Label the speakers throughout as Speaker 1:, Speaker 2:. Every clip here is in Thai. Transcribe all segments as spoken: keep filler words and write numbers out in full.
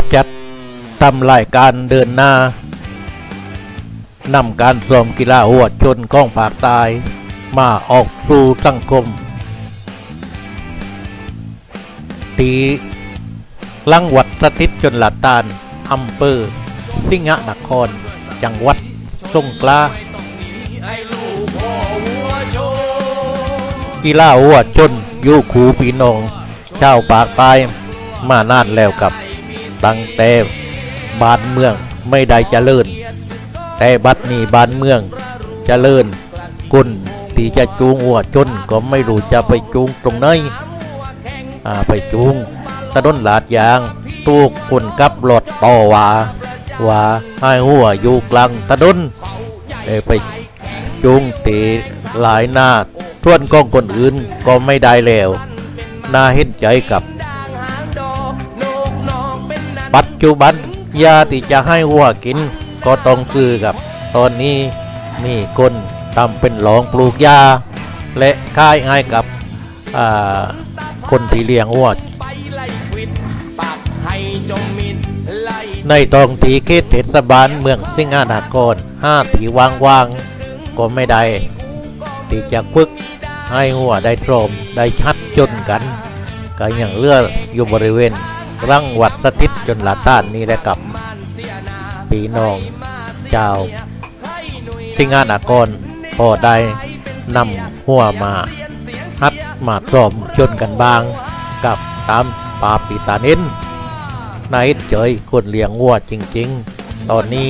Speaker 1: จัดทำรายการเดินหน้านำการซ้อมกีฬาหัวชนของภาคใต้มาออกสู่สังคมตีลังวัดสถิตชนลตานอำเภอสิงห์นครจังหวัดสงขลากีฬาหัวชนอยู่คู่พี่น้องชาวภาคใต้มานานแล้วกับตั้งแต่บ้านเมืองไม่ได้เจริญแต่บัดนี้บ้านเมืองเจริญกุนที่จะจูงหัวชนก็ไม่รู้จะไปจูงตรงไหนไปจูงถนนลาดยางตูกคนกับรถต่อว่าว่าให้หัวอยู่กลางถนนไปจูงตีหลายหน้าท่วนกองคนอื่นก็ไม่ได้แล้วน่าเห็นใจกับปัจจุบันยาที่จะให้หัวกินก็ต้องซื้อกับตอนนี้มีคนทำเป็นหลองปลูกยาและขายให้กับคนที่เลี้ยงหัวในท้องที่เขตเทศบาลเมืองสิงห์นครห้าที่ว่างๆก็ไม่ได้ที่จะฝึกให้หัวได้ตรมได้ชัดจนกันก็ยังเลื่ออยู่บริเวณรังวัดสถิตจนลาต้านนี้แหละกับพี่น้องเจ้าสิงห์นครพอได้นำหัวมาฮัดมาตรมจนกันบางกับตามป่าปีตาเน้นนายเจยคนเลี้ยงวัวจริงๆตอนนี้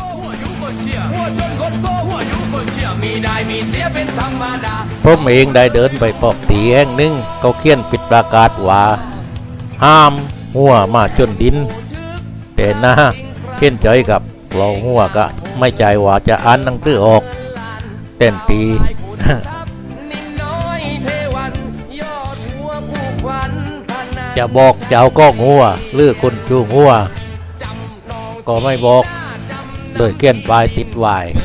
Speaker 1: ผมเองได้เดินไปปอกตีแห่งหนึ่งเขาเขียนปิดประกาศว่าห้ามหัวมาจนดินแต่หน้าเขียนเจยกับเราหัวก็ไม่ใจว่าจะอ่านหนังสือออกเต้นตีจะบอกเจ้าก็งัวหรือคนจูงงัวก็ไม่บอกโดยเขียนปลายติดวาย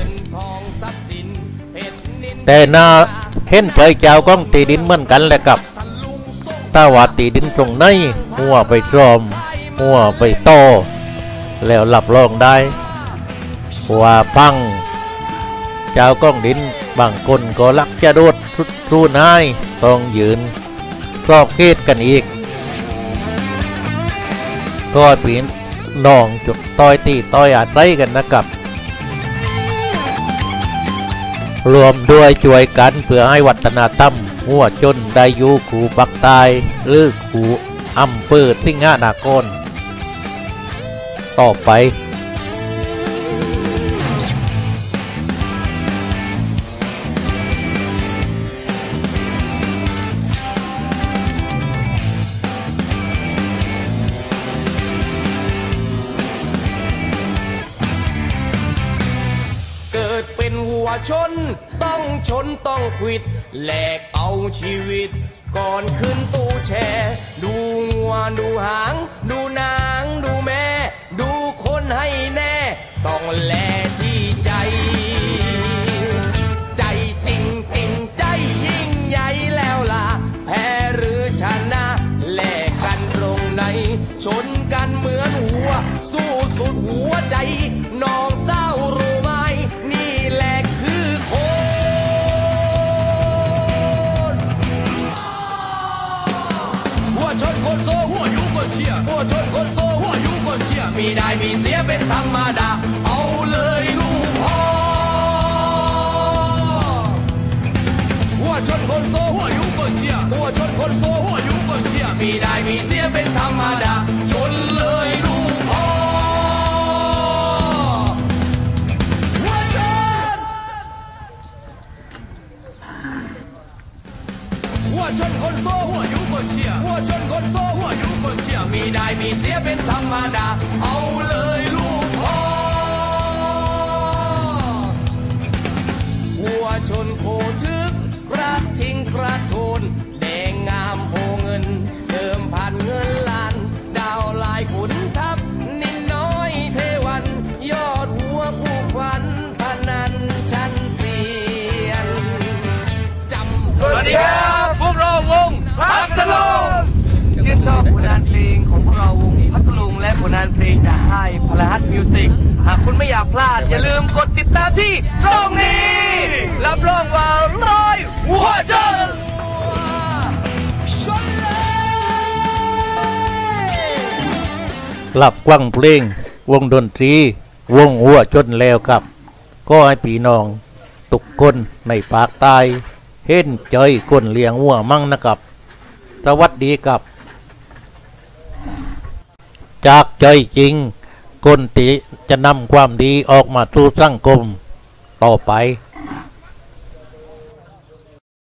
Speaker 1: แต่น่าเห็นใจเจ้าก้องตีดินเหมือนกันแหละกับถ้าว่าตีดินตรงไหนงัวไปตรอมงัวไปโตแล้วหลับรองได้ว่าพังเจ้าก้องดินบางคนก็ลักจะโดดทุนให้ต้องยืนรอบเขตกันอีกก็ปีนน้องจุดต้อยตีต้อยอาศัยกันนะครับรวมด้วยช่วยกันเพื่อให้วัฒนธรรมหัวจนได้อยู่ขู่ปักตายหรือขู่อำเภอสิงห์นครต่อไป
Speaker 2: ชนต้องชนต้องขวิดแหลกเอาชีวิตก่อนขึ้นตู้แช่ดูงัวดูหางดูนางดูแม่ดูคนให้แน่ต้องแลที่ใจใจจริงจริงใจยิ่งใหญ่แล้วล่ะแพ้หรือชนะแลกกันตรงไหนชนกันเหมือนหัวสู้สุดหัวใจน้องเศร้ารู้ไหมนี่แหละคนโซ่หัวอยู่บนเชียหัวชนคนโซ่หัวอยู่บนเชียมีได้มีเสียเป็นธรรมดาเอาเลยลูกพ่อหัวชนคนโซ่หัวอยู่บนเชียหัวชนคนโซ่หัวอยู่บนเชียมีได้มีเสียเป็นธรรมดาชนเลยลูกพ่อหัวชนหัวชนคนโซ่หัวอยู่บนเชียหัวชนคนโซ่หัวอยู่บนเชียมีได้มีเสียเป็นธรรมดาเอาเลยลูกพ่อหัวชนโคทึกกระทิงกระโทนแดงงามโพเงินเดิมพันเงินล้านดาวลายขุนทัพนิดน้อยเทวันยอดหัวผู้ควันพนันชั้นเสียนจำสวัสดีครับพวกเราวงพัทลุงชื่นชอบผลงานเพลงของพวกเราวงพัทลุงและผลงานเพลงากพลาดอย่าลืมกดติดตามที่ตรงนี้ รับรองว่าร้อยหัวเจอชนเลย
Speaker 1: หลับกว้างเพลงวงดนตรีวงหัวจนแล้วครับก็ให้พี่น้องทุกคนในภาคใต้เห็นใจคนเลี้ยงวัวมั่งนะครับสวัสดีครับจากใจจริงคนที่จะนำความดีออกมาสู่สังคมต่อไป